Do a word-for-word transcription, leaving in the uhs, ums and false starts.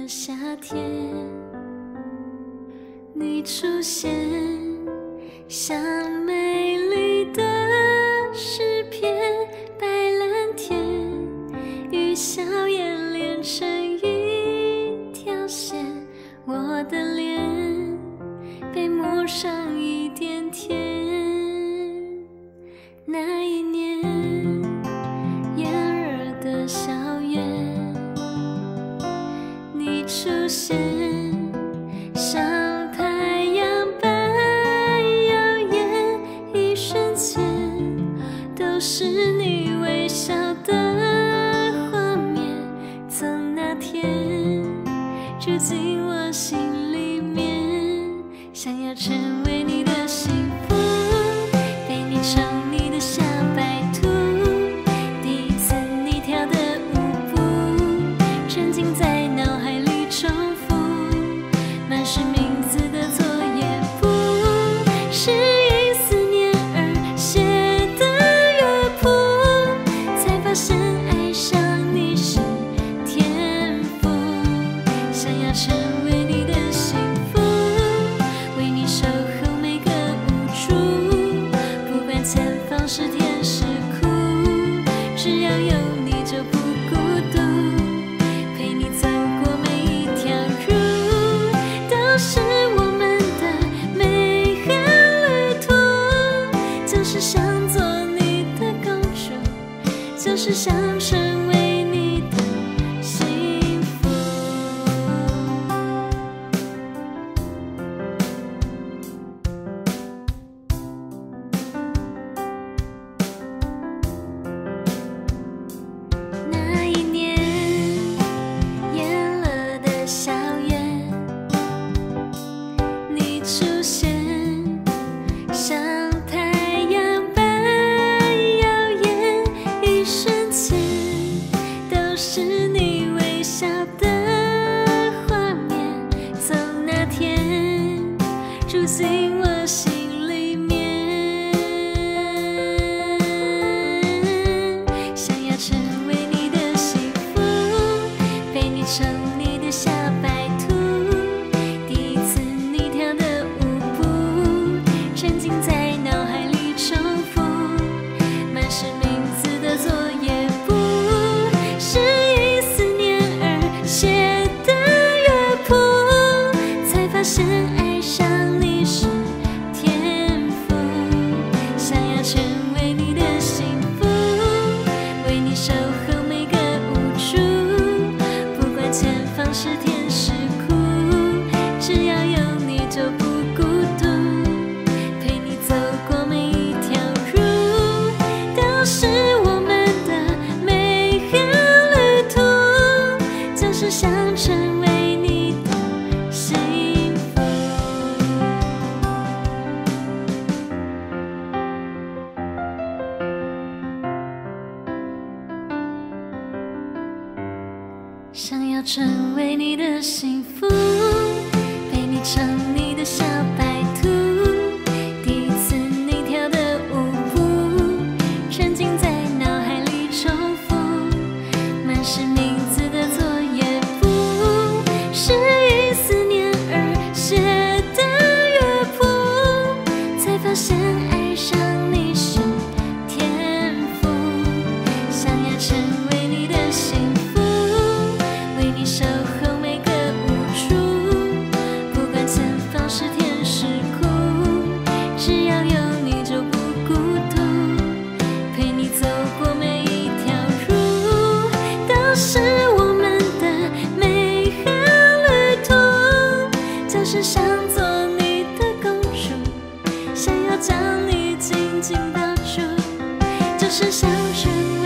的夏天，你出现，像美丽的诗篇，白蓝天与笑颜连成一条线，我的脸被抹上一点甜。那一年炎热的校园，你出现，像太阳般耀眼，一瞬间都是你微笑的画面，从那天住进我心里面，想要成为你的幸福，陪你唱你的小白兔，第一次你跳的舞步，沉浸在脑海里重复，满是名字的作业簿，是因思念而写的乐谱，才发现爱上你是天赋，想要成为你的幸福，为你守候每个无处，不管前方是甜是苦，只要有你就不孤独，陪你走过每一条路，都是我们的美好旅途，就是想做你的公主，就是想成为你的幸福。那一年炎热的校园，你出现，像太阳般耀眼，一瞬间都是你微笑的画面，从那天住进我心里面，想要成为你的幸福，陪你唱你的小白兔，第一次你跳的舞步，沉浸在脑海里重复，满是名字的作业簿，是因思念而写的乐谱，才发现爱上你是天赋，想要成为你的幸福，为你守候每个无处，不管前方是甜是苦，只要有你就不孤独，陪你走过每一条路，都是我们的美好旅途，就是想成为你的幸福。想要成为你的幸福，陪你唱你的小白兔，第一次你跳的舞步，沉浸在脑海里重复，满是名字的作业簿，是因思念而写的乐谱，才发现爱上你是天赋，想要成为你的幸福，为你守候每个无处，不管前方是甜是苦，只要有你就不孤独，陪你走过每一条路，都是我们的美好旅途，就是想做你的公主，想要将你紧紧抱住，就是想成